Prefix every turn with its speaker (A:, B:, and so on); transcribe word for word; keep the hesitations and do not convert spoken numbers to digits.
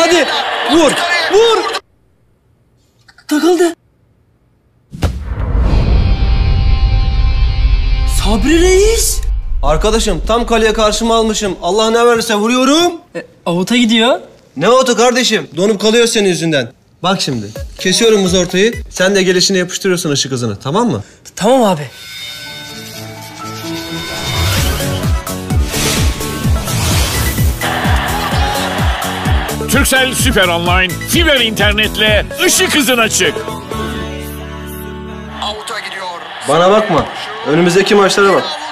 A: hadi. Vur. Vur. Takıldı. Sabri Reis.
B: Arkadaşım tam kaleye karşıma almışım. Allah ne verirse vuruyorum.
A: E, avuta gidiyor.
B: Ne otu kardeşim? Donup kalıyor senin yüzünden. Bak şimdi. Kesiyorum buz ortayı. Sen de gelişine yapıştırıyorsun ışık hızını. Tamam mı?
A: Tamam abi.
C: Turkcell Süper Online, fiber internetle ışık hızına çık.
B: Bana bakma. Önümüzdeki maçlara bak.